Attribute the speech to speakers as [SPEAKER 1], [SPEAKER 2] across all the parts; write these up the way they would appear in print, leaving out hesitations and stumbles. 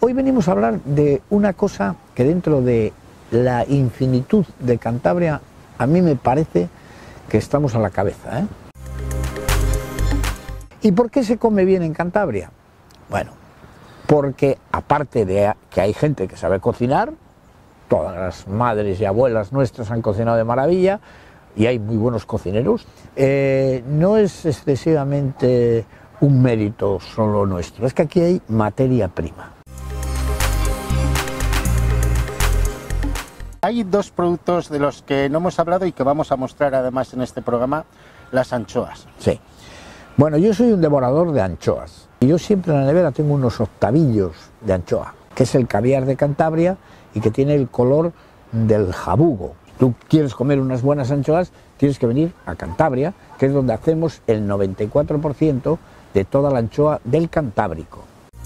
[SPEAKER 1] Hoy venimos a hablar de una cosa que dentro de la infinitud de Cantabria a mí me parece que estamos a la cabeza, ¿eh? ¿Y por qué se come bien en Cantabria? Bueno, porque aparte de que hay gente que sabe cocinar, todas las madres y abuelas nuestras han cocinado de maravilla y hay muy buenos cocineros, no es excesivamente un mérito solo nuestro, es que aquí hay materia prima.
[SPEAKER 2] Hay dos productos de los que no hemos hablado y que vamos a mostrar además en este programa, las anchoas.
[SPEAKER 1] Sí. Bueno, yo soy un devorador de anchoas y yo siempre en la nevera tengo unos octavillos de anchoa, que es el caviar de Cantabria y que tiene el color del jabugo. Tú quieres comer unas buenas anchoas, tienes que venir a Cantabria, que es donde hacemos el 94% de toda la anchoa del Cantábrico.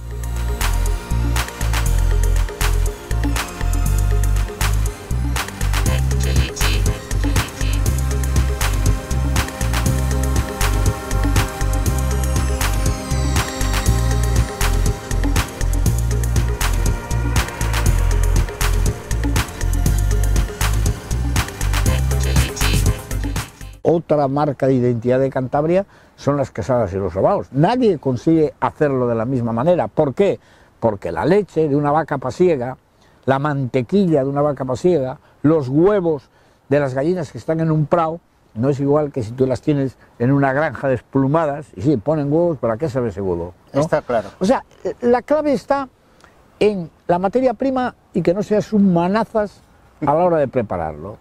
[SPEAKER 1] Otra marca de identidad de Cantabria son las quesadas y los sobaos. Nadie consigue hacerlo de la misma manera. ¿Por qué? Porque la leche de una vaca pasiega, la mantequilla de una vaca pasiega, los huevos de las gallinas que están en un prado, no es igual que si tú las tienes en una granja desplumadas, y sí, ponen huevos, pero ¿a qué sabe ese huevo? ¿No?
[SPEAKER 2] Está claro.
[SPEAKER 1] O sea, la clave está en la materia prima y que no seas un manazas a la hora de prepararlo.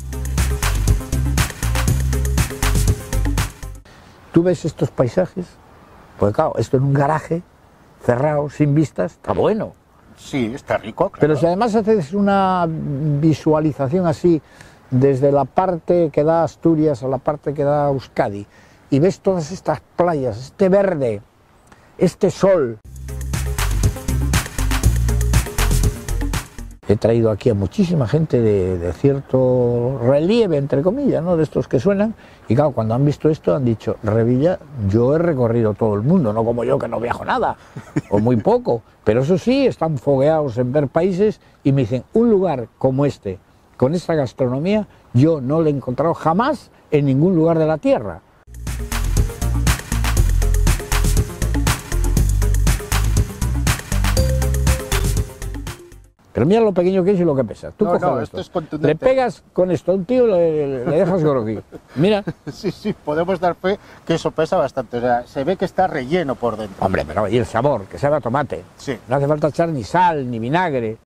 [SPEAKER 1] Tú ves estos paisajes, pues claro, esto en un garaje cerrado, sin vistas, está bueno.
[SPEAKER 2] Sí, está rico, claro.
[SPEAKER 1] Pero si además haces una visualización así, desde la parte que da Asturias a la parte que da Euskadi, y ves todas estas playas, este verde, este sol. He traído aquí a muchísima gente de cierto relieve, entre comillas, ¿no? De estos que suenan, y claro, cuando han visto esto han dicho, Revilla, yo he recorrido todo el mundo, no como yo que no viajo nada, o muy poco, pero eso sí, están fogueados en ver países y me dicen, un lugar como este, con esta gastronomía, yo no lo he encontrado jamás en ningún lugar de la tierra. Pero mira lo pequeño que es y lo que pesa. Tú coges
[SPEAKER 2] esto es contundente.
[SPEAKER 1] Le pegas con esto a un tío, le dejas grogui. Mira.
[SPEAKER 2] Sí, podemos dar fe que eso pesa bastante. O sea, se ve que está relleno por dentro.
[SPEAKER 1] Hombre, pero y el sabor, que sabe a tomate.
[SPEAKER 2] Sí.
[SPEAKER 1] No hace falta echar ni sal, ni vinagre.